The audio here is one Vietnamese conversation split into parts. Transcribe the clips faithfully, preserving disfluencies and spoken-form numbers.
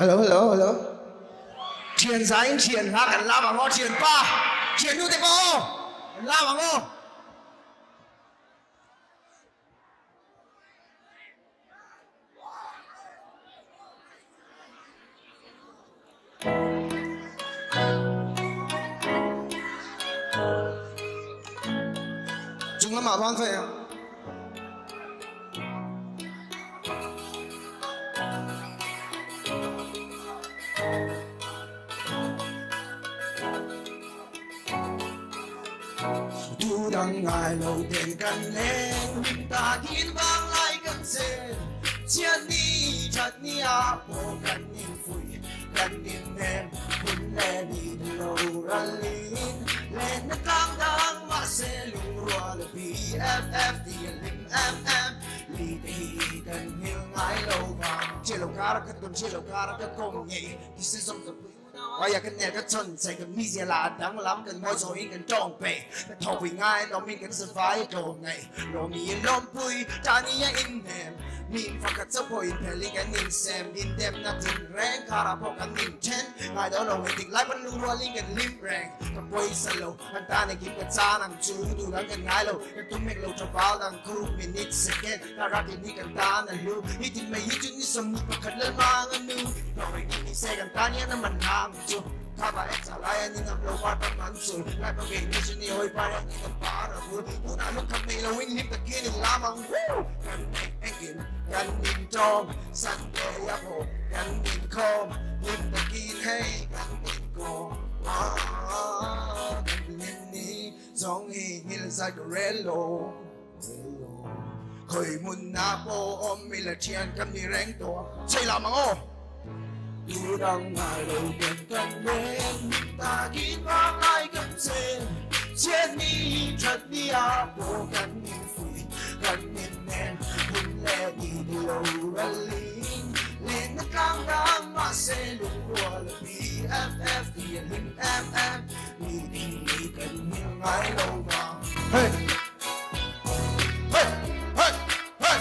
hello hello hello Thian giá anh Thian la gần la bằng ngô Thian pa Thian nu thế cô la bằng ngô chúng nó mà thoáng phải không thu đang ngày lâu đèn căn lên ta kín vang lại căn sen chiến đi chặt ni áp bộ căn nhìn phủi căn nhìn em hun lê đi lâu ra lín lên nó căng đang mà sẽ lùa là bị ép ép thì lim em em đi đi cần hiểu ngay lâu vàng chỉ lâu cả cái tuần chỉ lâu cả cái công nghệ thì sẽ giống như Why can never turn take a measy lad down lamp and more so he can don't pay. The topping eye, no me can survive, don't they? No me alone, boy, Tanya in them. Mean for cut up boy, pelling and in Sam, in them nothing rank, Carapok and in ten. I don't know anything like a new rolling and limp rank. The boys are low, and Tana keep a tan and two to like an ilo, and to make low trouble and crew minutes again. I rock it, Nick and Dan and Lou. He did my hit in some Mukakan and new. No, he said, and Tanya and Manham. Kaba extra lion in a blow water mansul. Like a game mission, the oil pirate in a bar of wood. When I look at me, the wind hit the kid in Lama. Can make again, can in Tom, Sunday apple, can in calm. Lift the kid, hey, can in go. Ah, can in me. Song he hills like a Ruihhlo. Khởi mun na po om mi la chian kam ni reng to. Say la mang o. Thu đang ngày đầu tiên cần đến ta kín vang lại gần sen trên mi thật đi áp bộ gần nhìn phủi gần nhìn em hun lê đi lâu ra lín lên nó căng đang mà sẽ lùa là bị ép ép thì lim em em đi đi đi cần hiểu ngay lâu vàng hey hey hey hey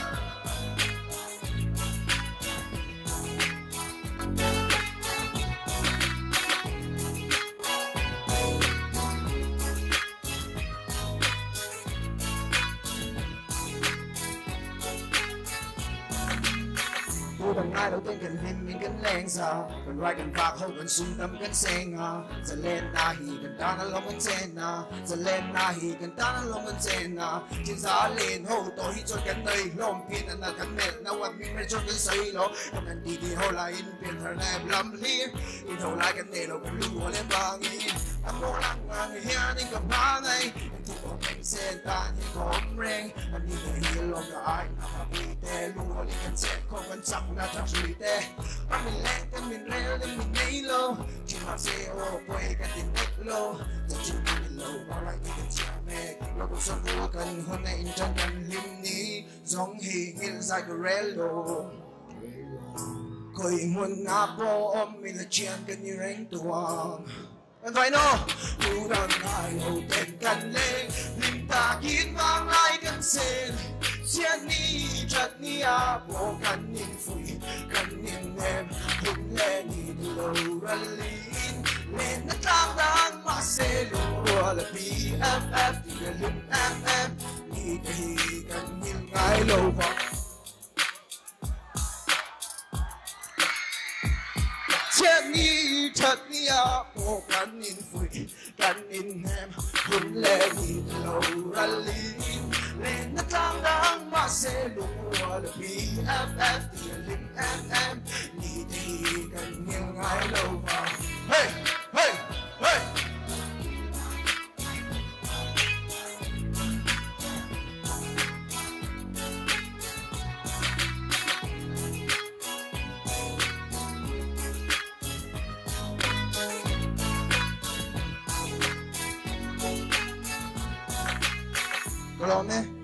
Thu đang ngày đầu tiên cần hình mình cần lên sao cần vai cần phạc hậu cần sung tâm cần sen à giờ lên na hi cần ta nó lòng cần sen à giờ lên na hi cần ta nó lòng cần sen à trên giá lên hậu tôi hi cho cần đây lòng pin là cần mệt na quạt mình mới cho cần xây lo cần anh đi đi hậu lại in pin thằng này làm liếc in hậu lại cần để lo cần lúa lên ba nghìn anh muốn làm người here đi cầm ba này thu còn mình sen ta như con reng anh đi về hi lòng cả ai nào bị tê lúa đi cần sen không cần chặt na chắc suy tê anh mình lên cần mình reo lên mình nhảy lô chỉ mặc xe ô quay cần tiền đất lô giờ chỉ mình lâu bao lại đi cần cha mẹ lo cuộc sống vô cần hôm nay in chân cần lim ní giống hi nghiêng dài cái Ruihhlo khởi nguồn ngã po om mình là chuyện cần như rèn tuồng anh phải nó thu đang ngày đầu tiên cần lên lim ta kín vang lại cần sen chiến ni chặt ni áp bộ cần nhìn phủi cần nhìn em hun lê đi lâu ra lín lên nó trang đang mà sẽ lùa là bị ép ép thì lim em em đi đi cần nhìn ngay lâu vọng chiến ni chặt ni áp bộ cần nhìn phủi cần nhìn em hun lê đi lâu ra lín lên nó trang đang mà sẽ lùa là bị ép ép thì lim em em đi đi cần nhìn ngay lâu vào hey hey hey Lawmna